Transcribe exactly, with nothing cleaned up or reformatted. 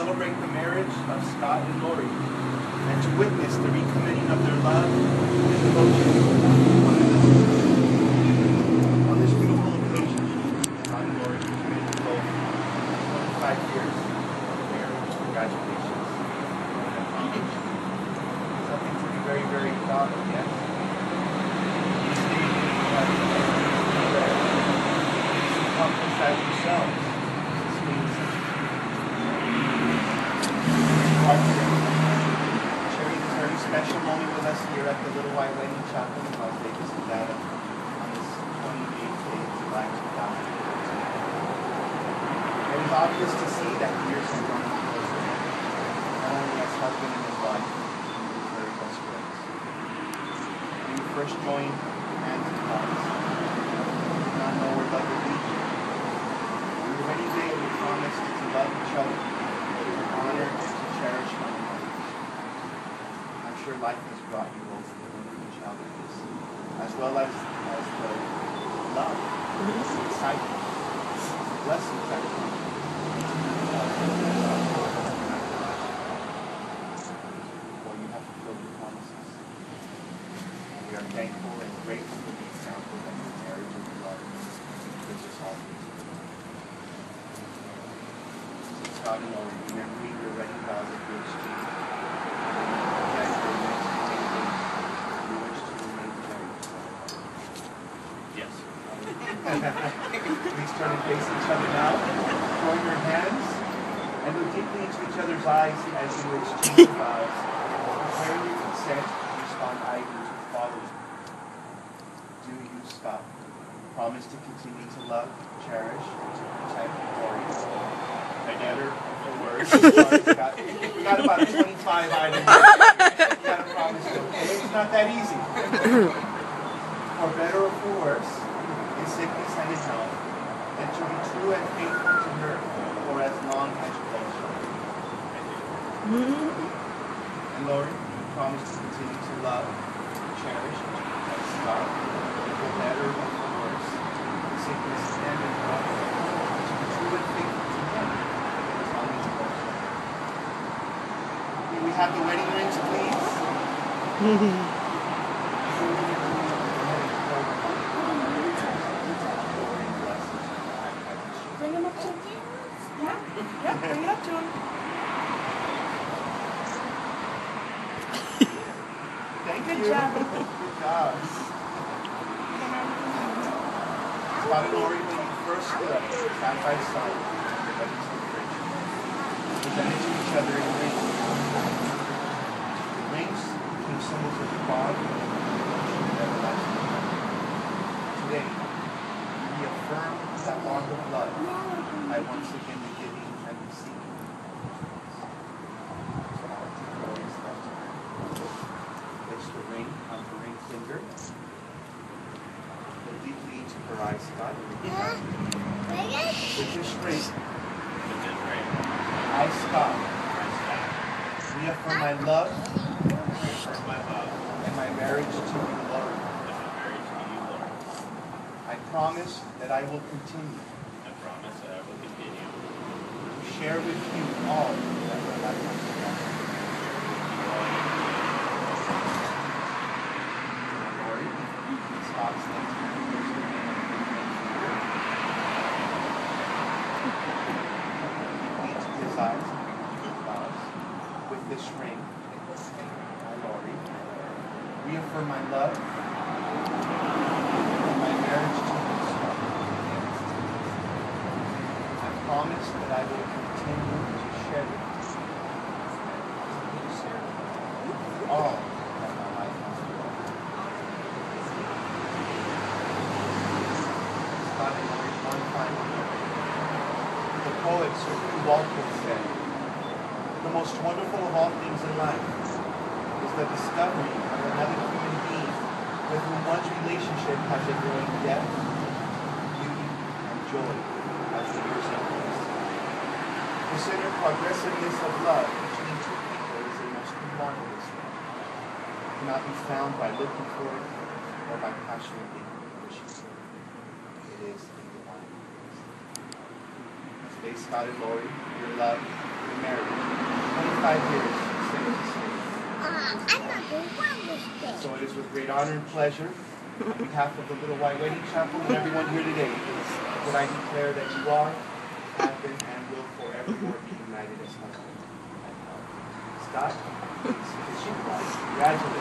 celebrate the marriage of Scott and Lori, and to witness the recommitting of their love and devotion to one another. On this beautiful occasion, Scott and Lori committed both twenty-five years of marriage. Congratulations. Something to be very, very proud of, yes? Accomplish that yourselves. This means sharing this very special moment with us here at the Little White Wedding Chapel in Las Vegas, Nevada, on this twenty-eighth day of July two thousand fourteen. It is obvious to see that the years have gone closer, not only as husband and his wife, but as very best friends. When you first joined hands in Christ, you did not know where love would lead you. On the wedding day, we promised to love each other, to honor and to cherish one another. I'm sure life has brought you both wonderful challenges, as well as, as the love, the excitement, the blessings that come. Well, you have fulfilled your promises. We are thankful and grateful for the example that your marriage and your love gives us all. Scott and Lori, remembering your wedding vows of your exchange, that your next occasion, you wish to remain married. Yes. Please turn and face each other now. Join your hands and look deeply into each other's eyes as you exchange vows. Declaring your consent, respond, I do to follow you. Do you, Scott, promise to continue to love, cherish, and to protect Lori? Together, the words. Sorry, we got, we got about twenty-five items. You got to promise to. It's not that easy. For better or for worse, in sickness and in health, and to be true and faithful to her for as long as you both shall. And Lord, you promise to continue to love, cherish, and to protect Scott, for better or for worse, in sickness and in health, and to be true and faithful to him. May we have the wedding rings, please? Bring them up to him. Yeah, yeah, bring it up to him. Thank Good you. job. Good job. Scott and Lori, when you first stood side by side, your wedding celebration, presented to each other in rings. The rings became symbols of bond and everlasting love. Today, we affirm that bond of love by once again the giving and receiving. So now, Lori's left hand. Place the ring on the ring finger. Look deeply into her eyes, Scott. With this ring, I, Scott, reaffirm my love Reaffirm my love and my marriage to you, Lord. and my marriage to you, Lord. I promise that I will continue I promise that I will continue to share with you all that my life has to offer. Lord, Scott's left hand goes to me into his eyes and his vows with this ring. I, Lori, reaffirm my love and my marriage to you, Scott. I promise that I will continue to share with you all that my life has to offer. Scott and Lori, one final word. The poet Sir Hugh Walcott said, "The most wonderful of all things in life is the discovery of another human being with whom one's relationship has a growing depth, beauty, and joy as the years increase. Consider progressiveness of love between two people is a most marvelous thing. It cannot be found by looking for it or by passionately wishing for it. It is a divine grace." Today, Scott and Lori, your love, your married. twenty-five years, safe to say. Uh, another Wellness Day. So it is with great honor and pleasure, on behalf of the Little White Wedding Chapel and everyone here today, that I declare that you are, have been, and will forevermore be united as husband and wife. Scott, please kiss your wife. Congratulations.